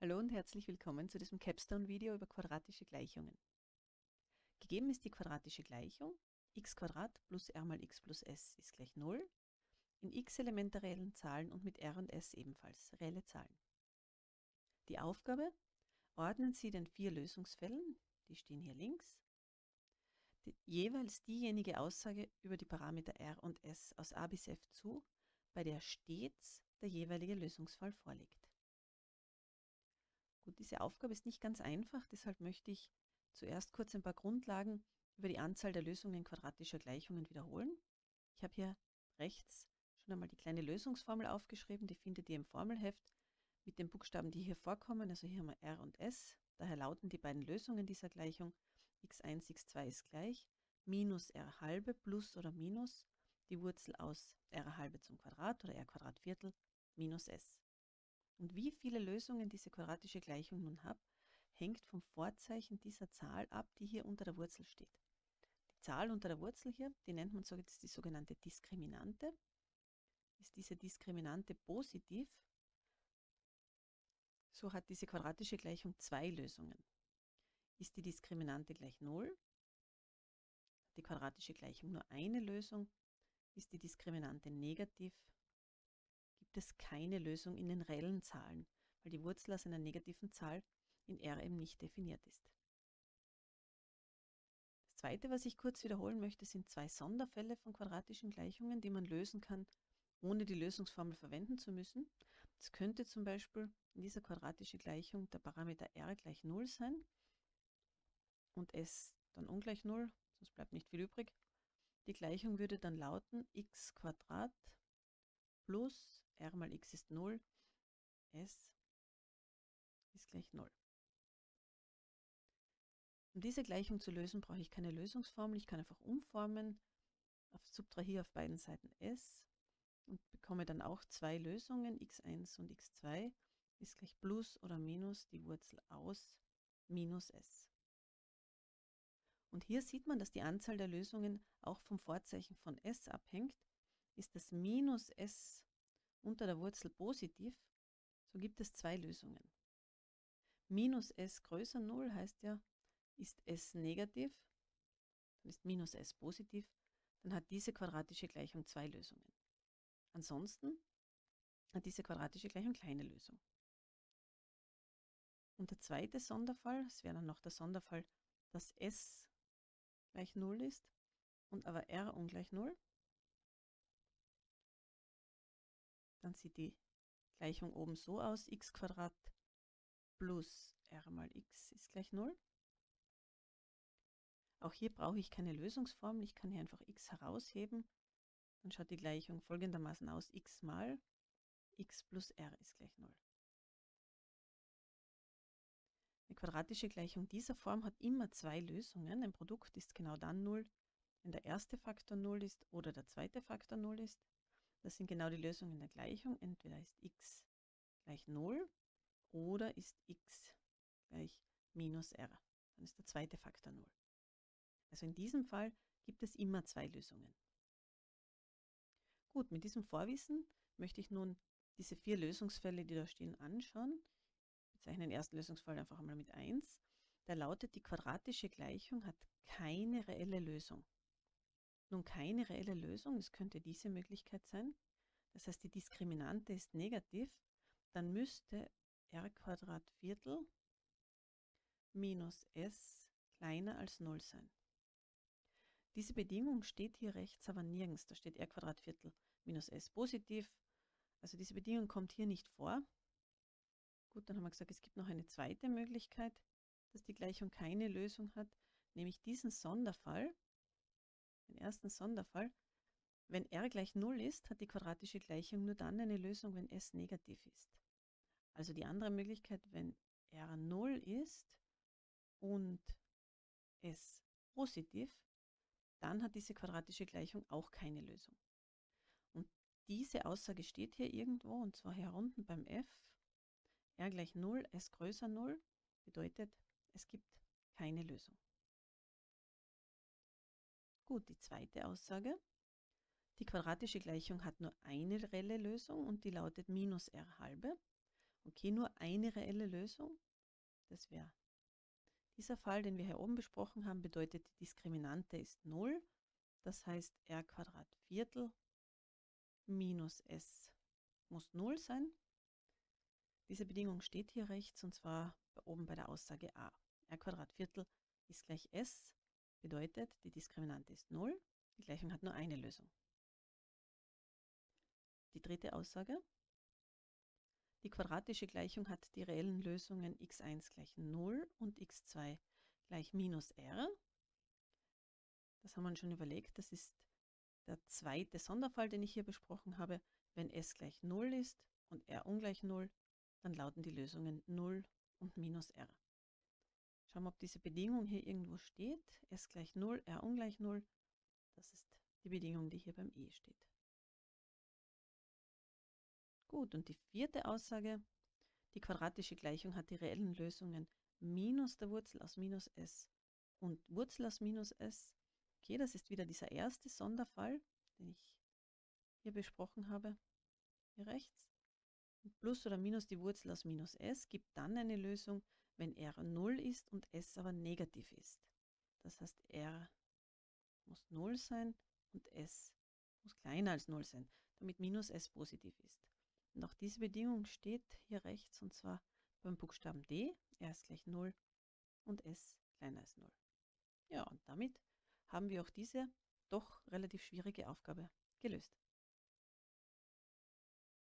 Hallo und herzlich willkommen zu diesem Capstone-Video über quadratische Gleichungen. Gegeben ist die quadratische Gleichung x² plus r mal x plus s ist gleich 0, in x Elemente reellen Zahlen und mit r und s ebenfalls reelle Zahlen. Die Aufgabe: ordnen Sie den 4 Lösungsfällen, die stehen hier links, jeweils diejenige Aussage über die Parameter r und s aus a bis f zu, bei der stets der jeweilige Lösungsfall vorliegt. Gut, diese Aufgabe ist nicht ganz einfach, deshalb möchte ich zuerst kurz ein paar Grundlagen über die Anzahl der Lösungen quadratischer Gleichungen wiederholen. Ich habe hier rechts schon einmal die kleine Lösungsformel aufgeschrieben, die findet ihr im Formelheft mit den Buchstaben, die hier vorkommen. Also hier haben wir r und s, daher lauten die beiden Lösungen dieser Gleichung x1, x2 ist gleich minus r halbe plus oder minus die Wurzel aus r halbe zum Quadrat oder r Quadrat Viertel minus s. Und wie viele Lösungen diese quadratische Gleichung nun hat, hängt vom Vorzeichen dieser Zahl ab, die hier unter der Wurzel steht. Die Zahl unter der Wurzel hier, die nennt man so, das ist die sogenannte Diskriminante. Ist diese Diskriminante positiv, so hat diese quadratische Gleichung 2 Lösungen. Ist die Diskriminante gleich 0, hat die quadratische Gleichung nur eine Lösung. Ist die Diskriminante negativ, gibt es keine Lösung in den reellen Zahlen, weil die Wurzel aus einer negativen Zahl in R eben nicht definiert ist. Das zweite, was ich kurz wiederholen möchte, sind 2 Sonderfälle von quadratischen Gleichungen, die man lösen kann, ohne die Lösungsformel verwenden zu müssen. Das könnte zum Beispiel in dieser quadratischen Gleichung der Parameter r gleich 0 sein und s dann ungleich 0, sonst bleibt nicht viel übrig. Die Gleichung würde dann lauten x² plus r mal x ist 0, s ist gleich 0. Um diese Gleichung zu lösen, brauche ich keine Lösungsformel. Ich kann einfach umformen, subtrahiere auf beiden Seiten s und bekomme dann auch 2 Lösungen, x1 und x2 ist gleich plus oder minus die Wurzel aus minus s. Und hier sieht man, dass die Anzahl der Lösungen auch vom Vorzeichen von s abhängt. Ist das minus s unter der Wurzel positiv, so gibt es 2 Lösungen. Minus s größer 0 heißt ja, ist s negativ, dann ist minus s positiv, dann hat diese quadratische Gleichung 2 Lösungen. Ansonsten hat diese quadratische Gleichung keine Lösung. Und der zweite Sonderfall, das wäre dann noch der Sonderfall, dass s gleich 0 ist und aber r ungleich 0. Dann sieht die Gleichung oben so aus, x² plus r mal x ist gleich 0. Auch hier brauche ich keine Lösungsformel, ich kann hier einfach x herausheben. Dann schaut die Gleichung folgendermaßen aus, x mal x plus r ist gleich 0. Eine quadratische Gleichung dieser Form hat immer 2 Lösungen. Ein Produkt ist genau dann 0, wenn der erste Faktor 0 ist oder der zweite Faktor 0 ist. Das sind genau die Lösungen der Gleichung. Entweder ist x gleich 0 oder ist x gleich minus r. Dann ist der zweite Faktor 0. Also in diesem Fall gibt es immer 2 Lösungen. Gut, mit diesem Vorwissen möchte ich nun diese 4 Lösungsfälle, die da stehen, anschauen. Wir bezeichnen den ersten Lösungsfall einfach einmal mit 1. Der lautet, die quadratische Gleichung hat keine reelle Lösung. Nun, keine reelle Lösung, das könnte diese Möglichkeit sein. Das heißt, die Diskriminante ist negativ, dann müsste r Quadrat Viertel minus s kleiner als 0 sein. Diese Bedingung steht hier rechts aber nirgends. Da steht r Quadrat Viertel minus s positiv. Also diese Bedingung kommt hier nicht vor. Gut, dann haben wir gesagt, es gibt noch eine zweite Möglichkeit, dass die Gleichung keine Lösung hat, nämlich diesen Sonderfall, den ersten Sonderfall. Wenn r gleich 0 ist, hat die quadratische Gleichung nur dann eine Lösung, wenn s negativ ist. Also die andere Möglichkeit, wenn r 0 ist und s positiv, dann hat diese quadratische Gleichung auch keine Lösung. Und diese Aussage steht hier irgendwo, und zwar hier unten beim f. R gleich 0, s größer 0, bedeutet, es gibt keine Lösung. Gut, die zweite Aussage. Die quadratische Gleichung hat nur eine reelle Lösung und die lautet minus r halbe. Okay, nur eine reelle Lösung. Das wäre dieser Fall, den wir hier oben besprochen haben, bedeutet, die Diskriminante ist 0. Das heißt, r Quadrat Viertel minus s muss 0 sein. Diese Bedingung steht hier rechts und zwar oben bei der Aussage a. R Quadrat Viertel ist gleich s, bedeutet, die Diskriminante ist 0. Die Gleichung hat nur eine Lösung. Die dritte Aussage. Die quadratische Gleichung hat die reellen Lösungen x1 gleich 0 und x2 gleich minus r. Das haben wir uns schon überlegt. Das ist der zweite Sonderfall, den ich hier besprochen habe. Wenn s gleich 0 ist und r ungleich 0, dann lauten die Lösungen 0 und minus r. Schauen wir, ob diese Bedingung hier irgendwo steht. S gleich 0, r ungleich 0. Das ist die Bedingung, die hier beim e steht. Gut, und die vierte Aussage. Die quadratische Gleichung hat die reellen Lösungen minus der Wurzel aus minus s und Wurzel aus minus s. Okay, das ist wieder dieser erste Sonderfall, den ich hier besprochen habe, hier rechts. Und plus oder minus die Wurzel aus minus s gibt dann eine Lösung, wenn r 0 ist und s aber negativ ist. Das heißt, r muss 0 sein und s muss kleiner als 0 sein, damit minus s positiv ist. Und auch diese Bedingung steht hier rechts, und zwar beim Buchstaben d, r ist gleich 0 und s kleiner als 0. Ja, und damit haben wir auch diese doch relativ schwierige Aufgabe gelöst.